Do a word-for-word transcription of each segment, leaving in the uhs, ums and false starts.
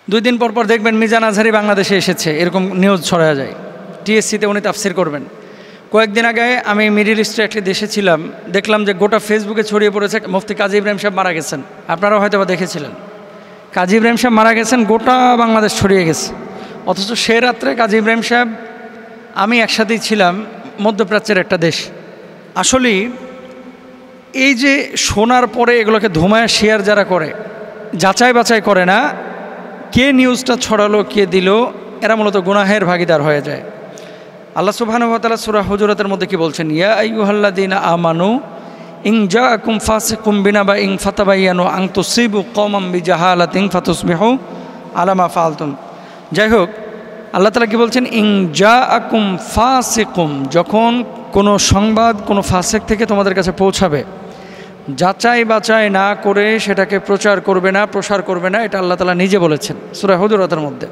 দুই দিন পর পর দেখবেন মিজান আজহারি বাংলাদেশে এসেছে, এরকম নিউজ ছড়া যায়। টিএসসিতে উনি তাফসির করবেন। কয়েকদিন আগে আমি মিডিল ইস্টের একটি দেশে ছিলাম, দেখলাম যে গোটা ফেসবুকে ছড়িয়ে পড়েছে মুফতি কাজী ইব্রাহিম সাহেব মারা গেছেন। আপনারাও হয়তো বা দেখেছিলেন, কাজী ইব্রাহিম সাহেব মারা গেছেন, গোটা বাংলাদেশ ছড়িয়ে গেছে। অথচ সে রাত্রে কাজী ইব্রাহিম সাহেব আমি একসাথেই ছিলাম মধ্যপ্রাচ্যের একটা দেশ। আসলে এই যে শোনার পরে এগুলোকে ধুমায় শেয়ার যারা করে, যাচাই বাছাই করে না কে নিউজটা ছড়ালো কে দিল, এরা মূলত গুনাহের ভাগীদার হয়ে যায়। আল্লাহ সুবহানাহু ওয়া তাআলা সূরা হুজুরাতের মধ্যে কি বলছেন? ইয়া আইয়ুহাল্লাযীনা আমানু ইন জাআকুম ফাসিকুম বিনাবাইন ফাতাবায়ানু আন তুসিবু কওমান বিজাহালাতিন ফাতুসবিহু আলা মা ফাআলতুম। যাই হোক, আল্লাহ তাআলা কি বলছেন? ইন জাআকুম ফাসিকুম, যখন কোনো সংবাদ কোনো ফাসিক থেকে তোমাদের কাছে পৌঁছাবে, যাচাই বাছাই না করে সেটাকে প্রচার করবে না, প্রসার করবে না। এটা আল্লাহ তাআলা নিজে বলেছেন সূরা হুজুরাতের মধ্যে।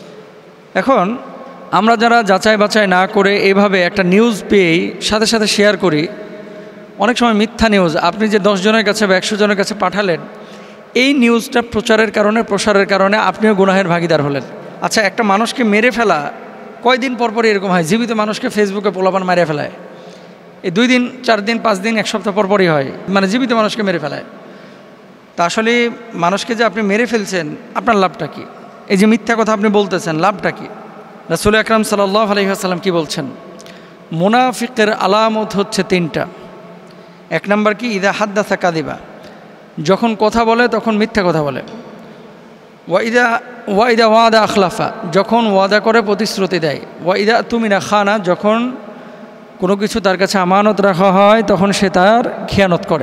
এখন আমরা যারা যাচাই বাছাই না করে এভাবে একটা নিউজ পেয়েই সাথে সাথে শেয়ার করি, অনেক সময় মিথ্যা নিউজ আপনি যে দশ জনের কাছে বা একশো জনের কাছে পাঠালেন, এই নিউজটা প্রচারের কারণে প্রসারের কারণে আপনিও গুনাহের ভাগীদার হলেন। আচ্ছা, একটা মানুষকে মেরে ফেলা কয়দিন পর পরই এরকম হয়? জীবিত মানুষকে ফেসবুকে পোলাপান মেরে ফেলায়, এই দুই দিন চার দিন পাঁচ দিন এক সপ্তাহ পর পরই হয়, মানে জীবিত মানুষকে মেরে ফেলায়। তা আসলে মানুষকে যে আপনি মেরে ফেলছেন, আপনার লাভটা কি? এই যে মিথ্যা কথা আপনি বলতেছেন, লাভটা কি? রাসূল আকরাম সাল্লাল্লাহু আলাইহি ওয়াসাল্লাম কি বলছেন? মুনাফিকের আলামত হচ্ছে তিনটা। এক নাম্বার কি? ইদা হাদ্দাসা কাযিবা, যখন কথা বলে তখন মিথ্যা কথা বলে। ওয়াইদা ওয়াইদা ওয়াদা আখলাফা, যখন ওয়াদা করে প্রতিশ্রুতি দেয়। ওয়াইদা তুমিনা খানা, যখন কোনো কিছু তার কাছে আমানত রাখা হয় তখন সে তার খেয়ানত করে।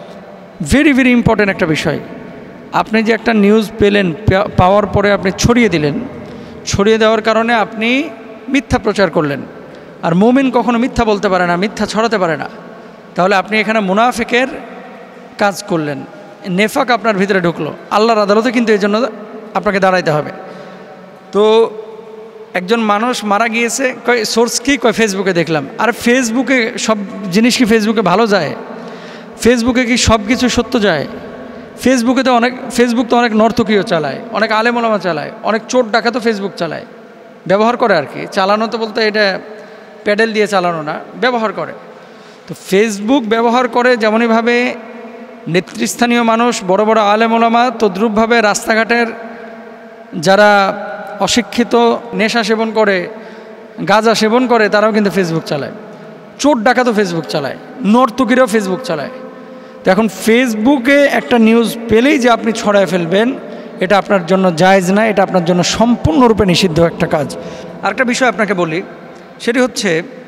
ভেরি ভেরি ইম্পর্টেন্ট একটা বিষয়। আপনি যে একটা নিউজ পেলেন, পাওয়ার পরে আপনি ছড়িয়ে দিলেন, ছড়িয়ে দেওয়ার কারণে আপনি মিথ্যা প্রচার করলেন। আর মুমিন কখনো মিথ্যা বলতে পারে না, মিথ্যা ছড়াতে পারে না। তাহলে আপনি এখানে মুনাফিকের কাজ করলেন, নেফাক আপনার ভিতরে ঢুকলো। আল্লাহর আদালতে কিন্তু এই জন্য আপনাকে দাঁড়াইতে হবে। তো একজন মানুষ মারা গিয়েছে, কয় সোর্স কি? কয় ফেসবুকে দেখলাম। আর ফেসবুকে সব জিনিস কি ফেসবুকে ভালো যায়? ফেসবুকে কি সব কিছু সত্য যায়? ফেসবুকে তো অনেক ফেসবুক তো অনেক নর্তকীয় চালায়, অনেক আলেম ওলামা চালায়, অনেক চোর ডাকাতও ফেসবুক চালায়, ব্যবহার করে আর কি। চালানো তো বলতে এটা প্যাডেল দিয়ে চালানো না, ব্যবহার করে। তো ফেসবুক ব্যবহার করে যেমনইভাবে নেতৃস্থানীয় মানুষ, বড় বড় আলেম ওলামা, তদ্রূপভাবে রাস্তাঘাটের যারা অশিক্ষিত, নেশা সেবন করে, গাঁজা সেবন করে, তারাও কিন্তু ফেসবুক চালায়। চোর ডাকাতও ফেসবুক চালায়, নর্তকীরাও ফেসবুক চালায়। তো এখন ফেসবুকে একটা নিউজ পেলেই যে আপনি ছড়ায় ফেলবেন, এটা আপনার জন্য জায়েজ না, এটা আপনার জন্য সম্পূর্ণরূপে নিষিদ্ধ একটা কাজ। আরেকটা বিষয় আপনাকে বলি, সেটি হচ্ছে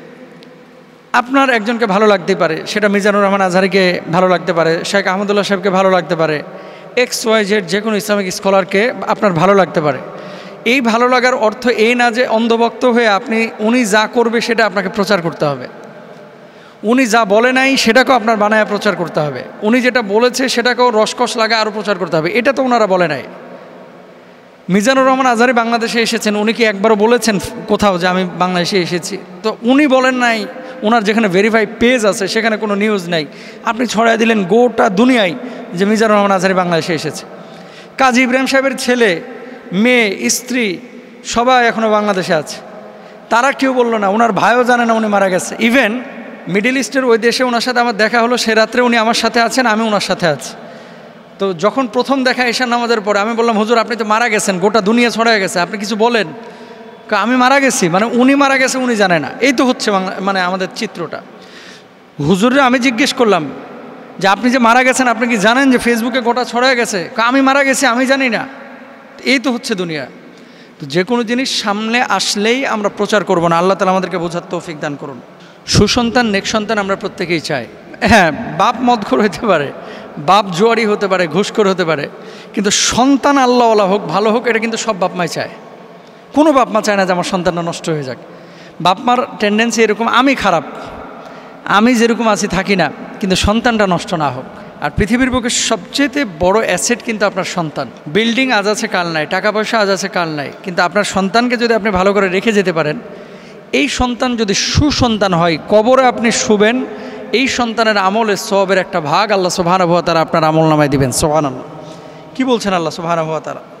আপনার একজনকে ভালো লাগতেই পারে, সেটা মিজানুর রহমান আজহারিকে ভালো লাগতে পারে, শেখ আহমদুল্লাহ সাহেবকে ভালো লাগতে পারে, এক্স ওয়াই জেড যে কোনো ইসলামিক স্কলারকে আপনার ভালো লাগতে পারে। এই ভালো লাগার অর্থ এই না যে অন্ধভক্ত হয়ে আপনি উনি যা করবে সেটা আপনাকে প্রচার করতে হবে, উনি যা বলে নাই সেটাকেও আপনার বানায় প্রচার করতে হবে, উনি যেটা বলেছে সেটাকেও রসকস লাগা আরও প্রচার করতে হবে। এটা তো ওনারা বলে নাই। মিজানুর রহমান আজহারি বাংলাদেশে এসেছেন, উনি কি একবারও বলেছেন কোথাও যে আমি বাংলাদেশে এসেছি? তো উনি বলেন নাই। ওনার যেখানে ভেরিফাই পেজ আছে সেখানে কোনো নিউজ নাই, আপনি ছড়াই দিলেন গোটা দুনিয়ায় যে মিজানুর রহমান আজহারি বাংলাদেশে এসেছে। কাজী ইব্রাহিম সাহেবের ছেলে, মেয়ে, স্ত্রী সবাই এখনও বাংলাদেশে আছে, তারা কেউ বললো না, ওনার ভাইও জানে না উনি মারা গেছে। ইভেন মিডিল ইস্টের ওই দেশে ওনার সাথে আমার দেখা হলো, সে রাত্রে উনি আমার সাথে আছেন, আমি ওনার সাথে আছি। তো যখন প্রথম দেখা এশার নামাজের পরে আমি বললাম, হুজুর আপনি তো মারা গেছেন, গোটা দুনিয়া ছড়ায় গেছে, আপনি কিছু বলেন। আমি মারা গেছি মানে উনি মারা গেছে উনি জানে না। এই তো হচ্ছে মানে আমাদের চিত্রটা। হুজুরে আমি জিজ্ঞেস করলাম যে আপনি যে মারা গেছেন আপনি কি জানেন যে ফেসবুকে গোটা ছড়ায় গেছে? আমি মারা গেছি আমি জানি না। এই তো হচ্ছে দুনিয়া। তো যে কোনো জিনিস সামনে আসলেই আমরা প্রচার করব না। আল্লাহ তাআলা আমাদেরকে বোঝার তৌফিক দান করুন। সুসন্তান নেক সন্তান আমরা প্রত্যেকেই চাই। হ্যাঁ, বাপ মদখোর হতে পারে, বাপ জুয়ারি হতে পারে, ঘুষখোর হতে পারে, কিন্তু সন্তান আল্লাহওয়ালা হোক, ভালো হোক, এটা কিন্তু সব বাপ মাই চায়। কোনো বাপ মা চায় না যে আমার সন্তানটা নষ্ট হয়ে যাক। বাপ মার টেন্ডেন্সি এরকম, আমি খারাপ, আমি যেরকম আছি থাকি না, কিন্তু সন্তানটা নষ্ট না হোক। আর পৃথিবীর বুকে সবচেয়ে বড় অ্যাসেট কিন্তু আপনার সন্তান। বিল্ডিং আজ আছে কাল নাই, টাকা পয়সা আজ আছে কাল নাই, কিন্তু আপনার সন্তানকে যদি আপনি ভালো করে রেখে যেতে পারেন, এই সন্তান যদি সুসন্তান হয়, কবরে আপনি শুবেন, এই সন্তানের আমলের সওয়াবের একটা ভাগ আল্লাহ সুবহানাহু ওয়া তাআলা আপনার আমল নামায় দিবেন। সুবহানাল্লাহ। কি বলছেন আল্লাহ সুবহানাহু ওয়া তাআলা?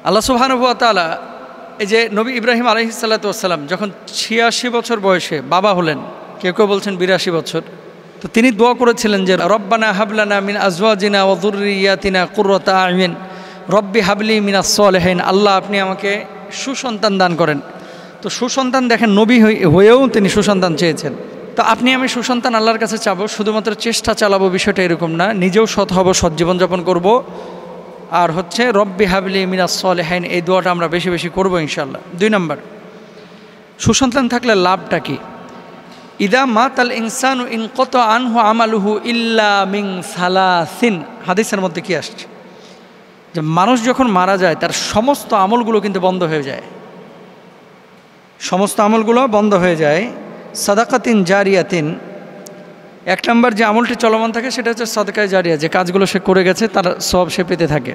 আল্লাহ সুবহানাহু ওয়া তাআলা এই যে নবী ইব্রাহিম আলাইহিস সালাতু ওয়াস সালাম যখন ছিয়াশি বছর বয়সে বাবা হলেন, কেউ কেউ বলছেন বিরাশি বছর, তো তিনি দোয়া করেছিলেন যে রব্বানা হাবলানা মিন আজওয়াজিনা ওয়া যুররিয়াতিনা কুররাতা আ'ইউন রব্বি হাবলি মিনাস সলিহিন, আল্লাহ আপনি আমাকে সুসন্তান দান করেন। তো সুসন্তান দেখেন নবী হয়েও তিনি সুসন্তান চেয়েছেন। তো আপনি আমি সুসন্তান আল্লাহর কাছে চাবো, শুধুমাত্র চেষ্টা চালাবো বিষয়টা এরকম না, নিজেও সৎ হব, সৎ জীবনযাপন করব। আর হচ্ছে রব্বি হাবলি মিনাস সলিহিন, এই দোয়াটা আমরা বেশি বেশি করবো ইনশাআল্লাহ। দুই নম্বর, সুসন্তান থাকলে লাভটা কি? ইদা মাতাল ইনসানু ইনকাতা আনহু আমালুহু ইল্লা মিন সালাসিন, হাদিসের মধ্যে কি আসছে যে মানুষ যখন মারা যায় তার সমস্ত আমলগুলো কিন্তু বন্ধ হয়ে যায়, সমস্ত আমলগুলো বন্ধ হয়ে যায়। সাদাকাতিন জারিয়াতিন, এক নম্বর যে আমলটি চলমান থাকে সেটা হচ্ছে সাদকায়ে জারিয়া, যে কাজগুলো সে করে গেছে তার সওয়াব সে পেতে থাকে।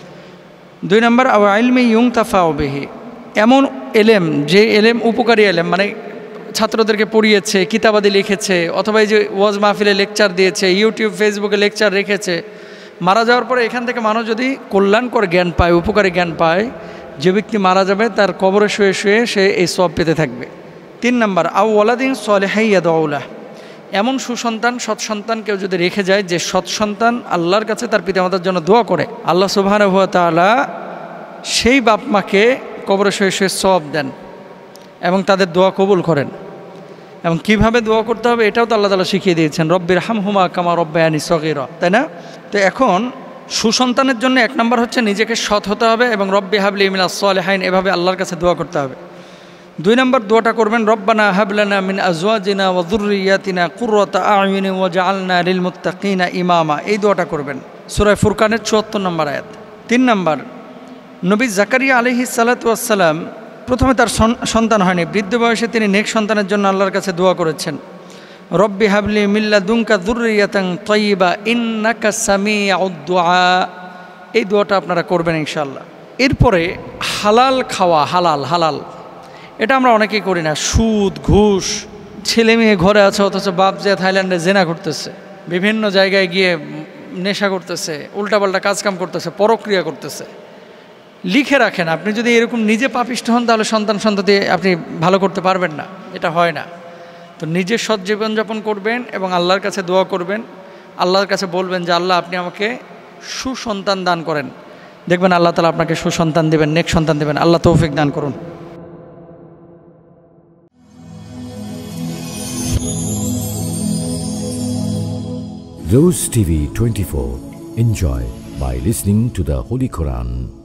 দুই নম্বর আও ইলমি ইউনতাফাউ বিহি, এমন এলেম যে এলেম উপকারী এলেম, মানে ছাত্রদেরকে পড়িয়েছে, কিতাবাদি লিখেছে, অথবা এই যে ওয়াজ মাহফিলে লেকচার দিয়েছে, ইউটিউব ফেসবুকে লেকচার রেখেছে, মারা যাওয়ার পরে এখান থেকে মানুষ যদি কল্যাণকর জ্ঞান পায়, উপকারী জ্ঞান পায়, যে ব্যক্তি মারা যাবে তার কবরে শুয়ে শুয়ে সে এই সওয়াব পেতে থাকবে। তিন নম্বর আও ওয়ালাদিন সলিহিন ইয়াদউ লাহু, এমন সুসন্তান সৎসন্তান কেউ যদি রেখে যায় যে সৎসন্তান আল্লাহর কাছে তার পিতামাতার জন্য দোয়া করে, আল্লাহ সুবহানাহু ওয়া তাআলা সেই বাপ মাকে কবরে শুয়ে শুয়ে সওয়াব দেন এবং তাদের দোয়া কবুল করেন। এবং কিভাবে দোয়া করতে হবে এটাও তো আল্লাহ তাআলা শিখিয়ে দিয়েছেন, রব্বির হামহুমা কামা রব্বায়ানি সগীরা, তাই না? তো এখন সুসন্তানের জন্য এক নম্বর হচ্ছে নিজেকে সৎ হতে হবে এবং রব্বি হাবলি মিনাস সলিহিন এভাবে আল্লাহর কাছে দোয়া করতে হবে। দুই নম্বর দোয়াটা করবেন রব্বানা হাবলানা মিন আজওয়াজিনা ওয়া যুররিয়াতিনা কুররাতা আ'ইউন ওয়াজআলনা লিল মুত্তাকিনা ইমামা, এই দোয়াটা করবেন, সূরা ফুরকানের চুয়াত্তর নম্বর আয়াত। তিন নম্বর, নবী জাকারিয়া আলাইহিস সালাতু ওয়াস সালাম প্রথমে তার সন্তান হয়নি, বৃদ্ধ বয়সে তিনি নেক সন্তানের জন্য আল্লাহর কাছে দোয়া করেছেন, রব্বি হাবলি মিন লাদুনকা যুররিয়াতান তাইয়্যিবা ইন্নাকা সামিউদ দুআ, এই দোয়াটা আপনারা করবেন ইনশাআল্লাহ। এরপরে হালাল খাওয়া, হালাল হালাল এটা আমরা অনেকেই করি না। সুদ, ঘুষ, ছেলে মেয়ে ঘরে আছে অথচ বাপ যে থাইল্যান্ডে জেনা করতেছে, বিভিন্ন জায়গায় গিয়ে নেশা করতেছে, উল্টাপাল্টা কাজকাম করতেছে, পরক্রিয়া করতেছে। লিখে রাখেন, আপনি যদি এরকম নিজে পাপিষ্ঠ হন তাহলে সন্তান সন্ততি আপনি ভালো করতে পারবেন না, এটা হয় না। তো নিজের সৎ জীবনযাপন করবেন এবং আল্লাহর কাছে দোয়া করবেন, আল্লাহর কাছে বলবেন যে আল্লাহ আপনি আমাকে সুসন্তান দান করেন, দেখবেন আল্লাহ তাআলা আপনাকে সুসন্তান দেবেন, নেক সন্তান দেবেন। আল্লাহ তৌফিক দান করুন। Rose T V twenty-four. Enjoy by listening to the Holy Quran.